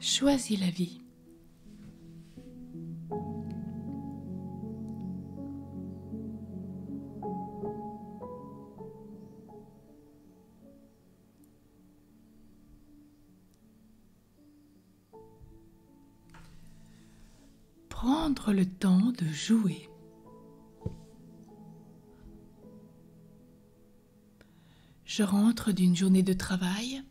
Choisis la vie. Prendre le temps de jouer. Je rentre d'une journée de travail.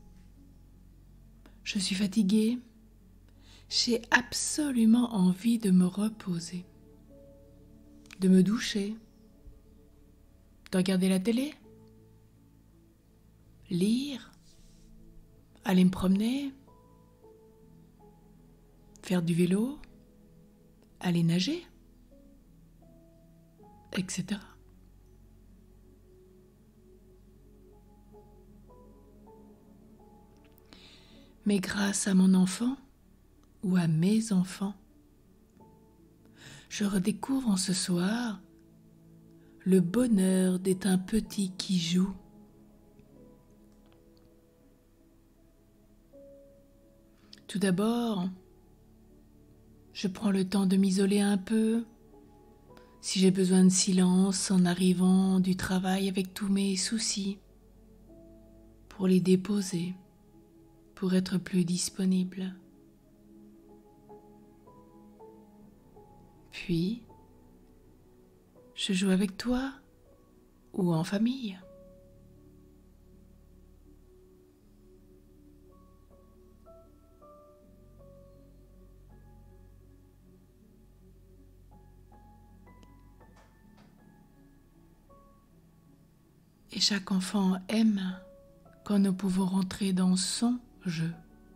Je suis fatiguée. J'ai absolument envie de me reposer, de me doucher, de regarder la télé, lire, aller me promener, faire du vélo, aller nager, etc. Mais grâce à mon enfant ou à mes enfants, je redécouvre en ce soir le bonheur d'être un petit qui joue. Tout d'abord, je prends le temps de m'isoler un peu, si j'ai besoin de silence en arrivant du travail avec tous mes soucis, pour les déposer, pour être plus disponible. Puis, je joue avec toi ou en famille. Et chaque enfant aime quand nous pouvons rentrer dans son jeu.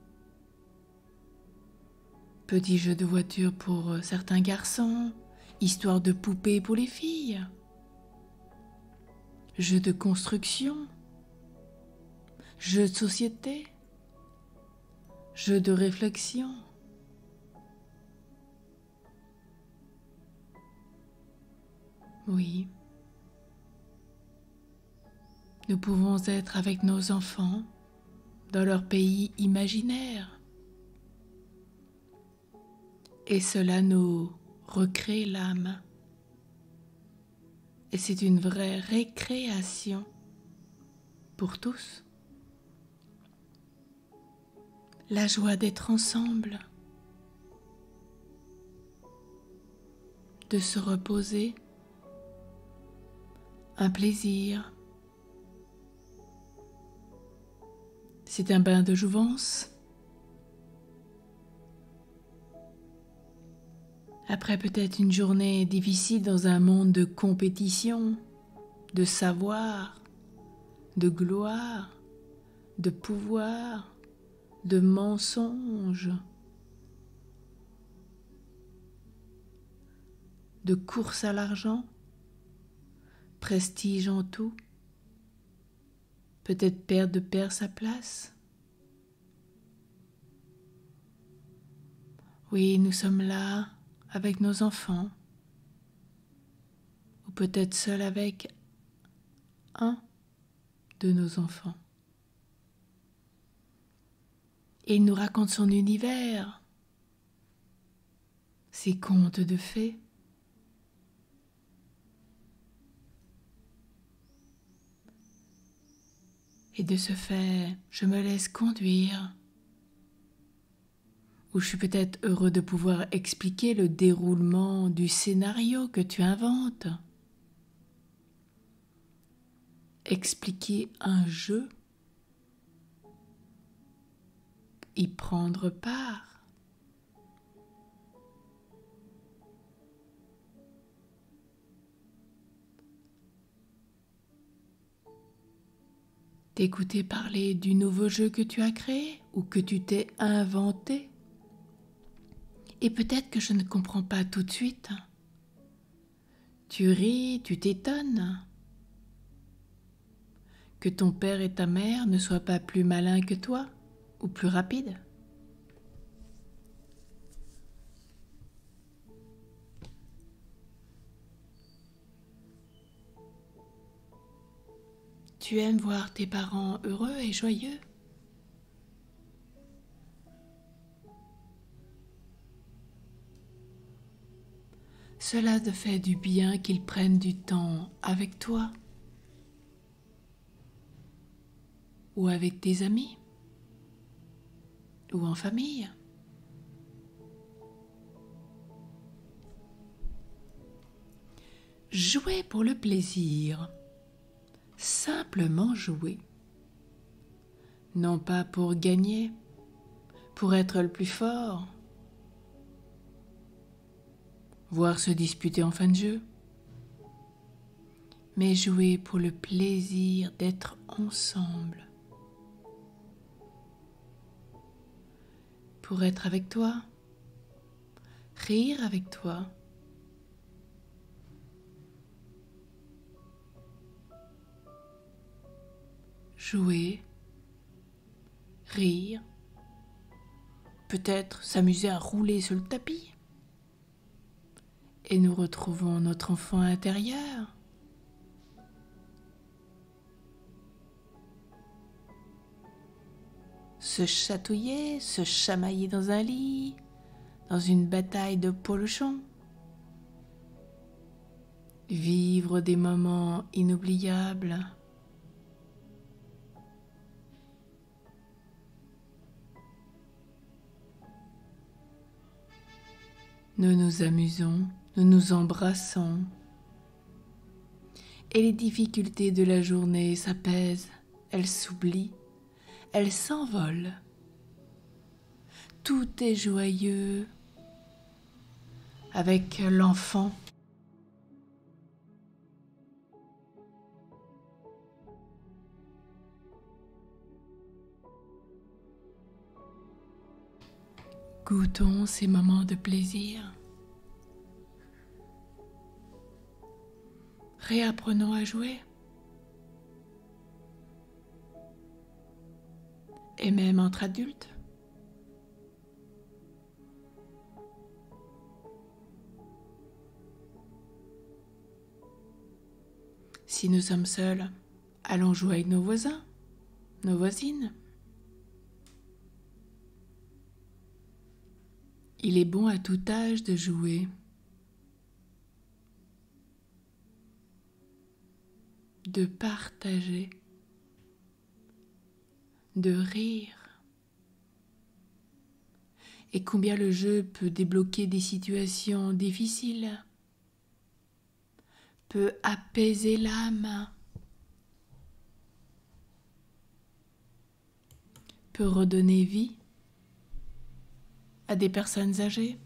Petit jeu de voiture pour certains garçons, histoire de poupée pour les filles, jeu de construction, jeu de société, jeu de réflexion. Oui, nous pouvons être avec nos enfants dans leur pays imaginaire. Et cela nous recrée l'âme. Et c'est une vraie récréation pour tous. La joie d'être ensemble, de se reposer, un plaisir. C'est un bain de jouvence. Après peut-être une journée difficile dans un monde de compétition, de savoir, de gloire, de pouvoir, de mensonges, de course à l'argent, prestige en tout, peut-être perd sa place. Oui, nous sommes là avec nos enfants, ou peut-être seuls avec un de nos enfants. Et il nous raconte son univers, ses contes de fées. Et de ce fait, je me laisse conduire, ou je suis peut-être heureux de pouvoir expliquer le déroulement du scénario que tu inventes. Expliquer un jeu, y prendre part. T'écouter parler du nouveau jeu que tu as créé ou que tu t'es inventé. Et peut-être que je ne comprends pas tout de suite. Tu ris, tu t'étonnes. Que ton père et ta mère ne soient pas plus malins que toi ou plus rapides. Tu aimes voir tes parents heureux et joyeux. Cela te fait du bien qu'ils prennent du temps avec toi ou avec tes amis ou en famille. Jouer pour le plaisir, simplement jouer, non pas pour gagner, pour être le plus fort, voire se disputer en fin de jeu, mais jouer pour le plaisir d'être ensemble, pour être avec toi, rire avec toi, jouer, rire, peut-être s'amuser à rouler sur le tapis. Et nous retrouvons notre enfant intérieur. Se chatouiller, se chamailler dans un lit, dans une bataille de polochons. Vivre des moments inoubliables. Nous nous amusons, nous nous embrassons. Et les difficultés de la journée s'apaisent, elles s'oublient, elles s'envolent. Tout est joyeux avec l'enfant. Goûtons ces moments de plaisir. Réapprenons à jouer. Et même entre adultes. Si nous sommes seuls, allons jouer avec nos voisins, nos voisines. Il est bon à tout âge de jouer, de partager, de rire. Et combien le jeu peut débloquer des situations difficiles, peut apaiser l'âme, peut redonner vie à des personnes âgées.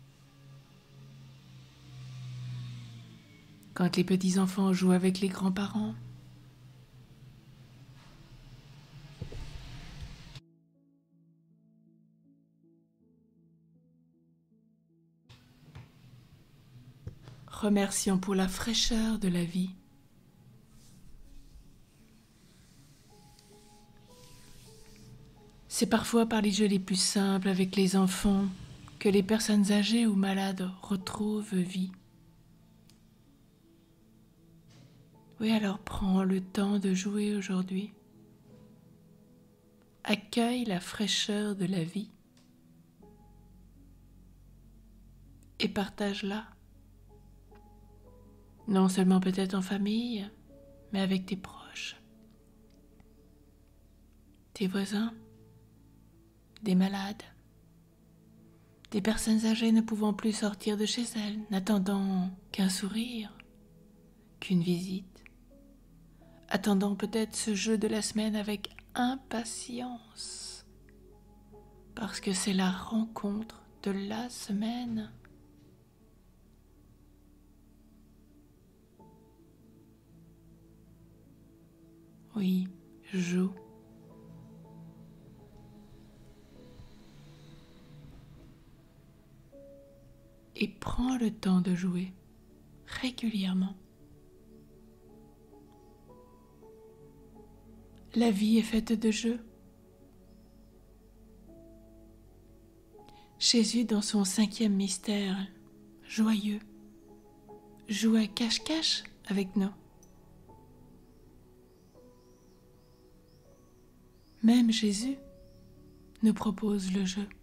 Quand les petits-enfants jouent avec les grands-parents. Remercions pour la fraîcheur de la vie. C'est parfois par les jeux les plus simples avec les enfants que les personnes âgées ou malades retrouvent vie. Oui, alors prends le temps de jouer aujourd'hui. Accueille la fraîcheur de la vie et partage-la. Non seulement peut-être en famille, mais avec tes proches, tes voisins, des malades, des personnes âgées ne pouvant plus sortir de chez elles, n'attendant qu'un sourire, qu'une visite, attendant peut-être ce jeu de la semaine avec impatience, parce que c'est la rencontre de la semaine. Oui, joue. Et prends le temps de jouer régulièrement. La vie est faite de jeux. Jésus, dans son 5e mystère, joyeux, joue à cache-cache avec nous. Même Jésus nous propose le jeu.